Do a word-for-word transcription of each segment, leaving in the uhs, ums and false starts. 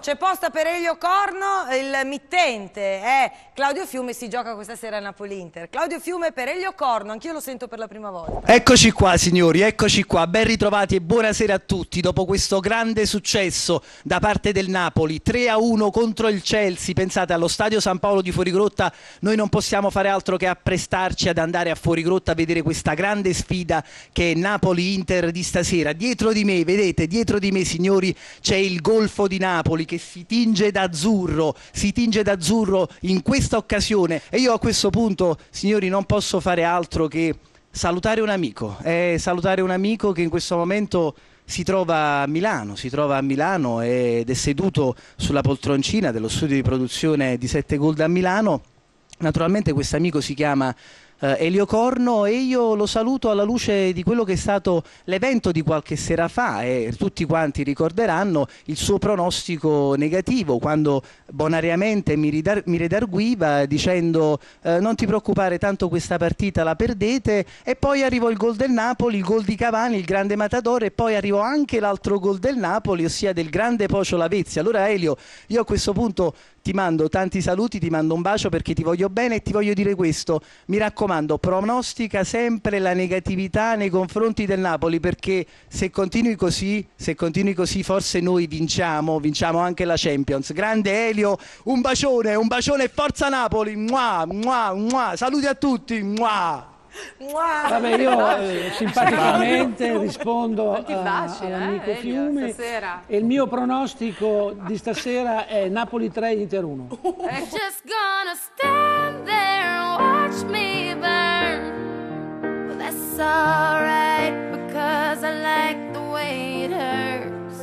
c'è posta per Elio Corno, il mittente è Claudio Fiume, si gioca questa sera a Napoli-Inter. Claudio Fiume per Elio Corno, anch'io lo sento per la prima volta. Eccoci qua signori, eccoci qua, ben ritrovati e buonasera a tutti. Dopo questo grande successo da parte del Napoli, tre a uno contro il Chelsea, pensate allo stadio San Paolo di Fuorigrotta, noi non possiamo fare altro che apprestarci ad andare a Fuorigrotta a vedere questa grande sfida che è Napoli-Inter di stasera. Dietro di me, vedete, dietro di me signori c'è il Golfo di Napoli che si tinge d'azzurro, si tinge d'azzurro in questa occasione e io a questo punto signori non posso fare altro che salutare un amico, eh, salutare un amico che in questo momento si trova a Milano, si trova a Milano ed è seduto sulla poltroncina dello studio di produzione di Sette Gold a Milano. Naturalmente questo amico si chiama Uh, Elio Corno e io lo saluto alla luce di quello che è stato l'evento di qualche sera fa e tutti quanti ricorderanno il suo pronostico negativo quando bonariamente mi, ridar mi redarguiva dicendo uh, non ti preoccupare, tanto questa partita la perdete, e poi arrivò il gol del Napoli, il gol di Cavani, il grande Matador, e poi arrivò anche l'altro gol del Napoli, ossia del grande Pocio Lavezzi. Allora Elio, io a questo punto ti mando tanti saluti, ti mando un bacio perché ti voglio bene e ti voglio dire questo: mi raccomando, pronostica sempre la negatività nei confronti del Napoli, perché se continui così, se continui così forse noi vinciamo, vinciamo anche la Champions. Grande Elio, un bacione, un bacione e forza Napoli, mua, mua, mua. Saluti a tutti, mua. Vabbè, io eh, simpaticamente rispondo all'amico eh, Fiume stasera. E il mio pronostico di stasera è Napoli tre, Inter uno. Just gonna stand there and watch me burn. Well, that's alright because I like the way it hurts.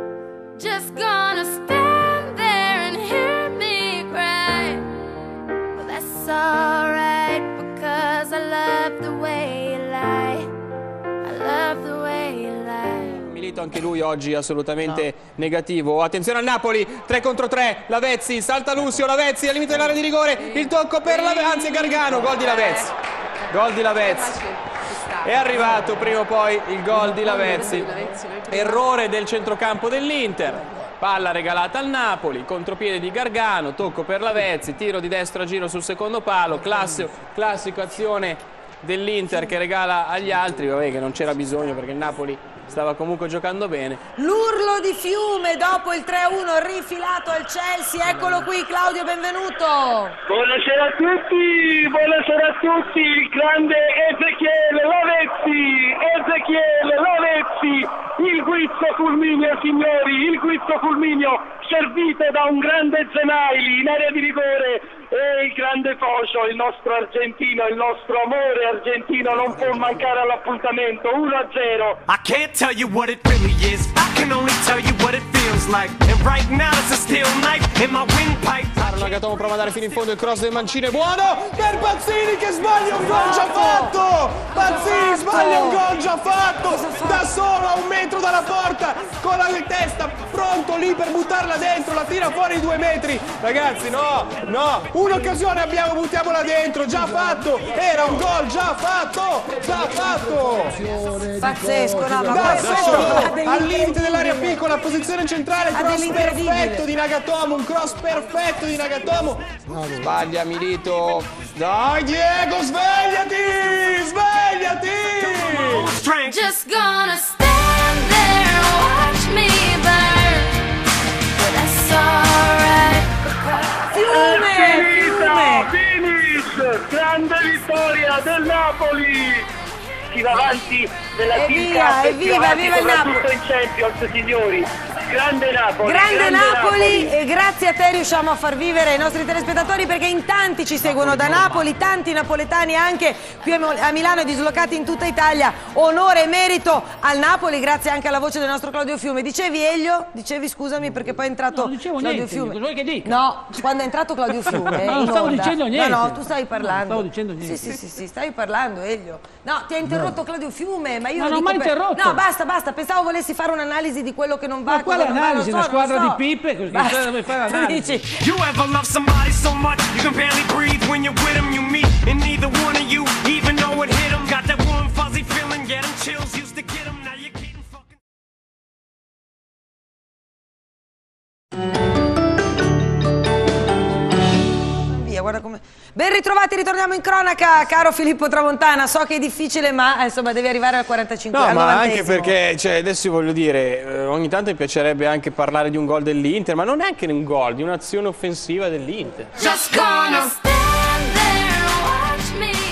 Just gonna stand there and hear me cry. Well, that's alright because I love the way you lie. I love the way you lie. Milito anche lui oggi assolutamente no. negativo. Attenzione al Napoli, tre contro tre, Lavezzi, salta Lucio, Lavezzi al limite dell'area di rigore, il tocco per Lavezzi, anzi Gargano, gol di Lavezzi. Gol di Lavezzi. È arrivato prima o poi il gol di Lavezzi. Errore del centrocampo dell'Inter. Palla regalata al Napoli, contropiede di Gargano, tocco per Lavezzi, tiro di destro a giro sul secondo palo, classico, classico azione dell'Inter che regala agli altri, vabbè che non c'era bisogno perché il Napoli stava comunque giocando bene. L'urlo di Fiume dopo il tre a uno rifilato al Chelsea, eccolo qui Claudio, benvenuto. Buonasera a tutti, buonasera a tutti, il grande Ezechiele Lavezzi, Ezechiele Lavezzi, il guizzo fulmineo signori, il guizzo fulmineo servito da un grande Zenaili in area di rigore e il grande Focio, il nostro argentino, il nostro amore argentino non può mancare all'appuntamento, uno a zero. I can't tell you what it really is, I can only tell you what it feels like, and right now it's a steel knife in my windpipe. Nagatomo prova ad andare fino in fondo, il cross del Mancini è buono per Pazzini che sbaglia un gol già fatto. Pazzini sbaglia un gol già fatto da solo a un metro dalla porta con la testa pronto lì per buttarla dentro, la tira fuori due metri. Ragazzi no, no, un'occasione abbiamo, buttiamola dentro, già fatto, era un gol già fatto, già fatto. Pazzesco, no, ma da solo al limite dell'area piccola, posizione centrale, cross perfetto di Nagatomo, un cross perfetto di Nagatomo. Sbaglia Milito. Dai Diego, svegliati! Svegliati! Just gonna stand there and watch me burn. But that's alright. Fiume! Finish! Grande vittoria del Napoli! Si va avanti nella Evviva, evviva, viva il Napoli! Soprattutto in Champions, signori! Grande Napoli! Grande, grande Napoli, Napoli e grazie a te riusciamo a far vivere i nostri telespettatori, perché in tanti ci seguono da Napoli, tanti napoletani anche qui a Milano e dislocati in tutta Italia. Onore e merito al Napoli, grazie anche alla voce del nostro Claudio Fiume. Dicevi Elio? Dicevi scusami perché poi è entrato non dicevo Claudio niente, Fiume. vuoi che dica? No, quando è entrato Claudio Fiume. Non stavo dicendo niente. No, no, tu stavi parlando. Non stavo dicendo niente. Sì, sì, sì, sì, stavi parlando Elio. No, ti ha interrotto no. Claudio Fiume, ma io no, lo non dico mi ha per... interrotto. No, basta, basta, pensavo volessi fare un'analisi di quello che non va. Ma quale analisi? So, una squadra so. di pippe? Così dove fare l'analisi? You ever love somebody so much you can barely breathe when you're with them, you meet and neither one of you even know it hit them. Got that warm fuzzy feeling, getting chills used to get them, now you're getting fucking guarda come... Ben ritrovati, ritorniamo in cronaca, caro Filippo Tramontana. So che è difficile, ma insomma devi arrivare al quarantacinque. No, al ma novantesimo. anche perché, cioè, adesso voglio dire, eh, ogni tanto mi piacerebbe anche parlare di un gol dell'Inter, ma non è anche un gol, di un'azione offensiva dell'Inter. Just gonna stand there and watch me